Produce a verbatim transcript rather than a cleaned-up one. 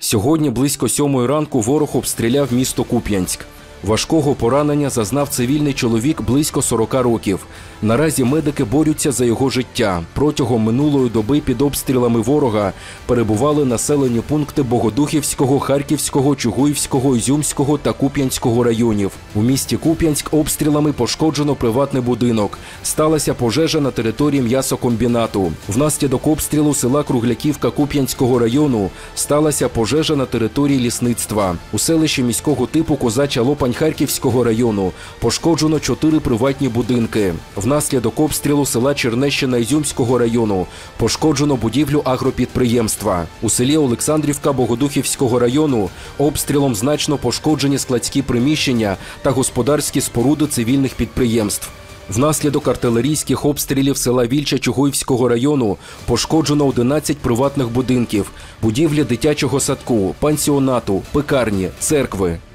Сьогодні близько сьомої ранку ворог обстріляв місто Куп'янськ. Важкого поранення зазнав цивільний чоловік близько сорока років. Наразі медики борються за його життя. Протягом минулої доби під обстрілами ворога перебували населені пункти Богодухівського, Харківського, Чугуївського, Ізюмського та Куп'янського районів. У місті Куп'янськ обстрілами пошкоджено приватний будинок. Сталася пожежа на території м'ясокомбінату. Внаслідок обстрілу села Кругляківка Куп'янського району сталася пожежа на території лісництва. У селищі міського типу Козача Лопань Харківського району пошкоджено чотири приватні будинки. Внаслідок обстрілу села Чернещина Ізюмського району пошкоджено будівлю агропідприємства. У селі Олександрівка Богодухівського району обстрілом значно пошкоджені складські приміщення та господарські споруди цивільних підприємств. Внаслідок артилерійських обстрілів села Вільча Чугуївського району пошкоджено одинадцять приватних будинків, будівлі дитячого садку, пансіонату, пекарні, церкви.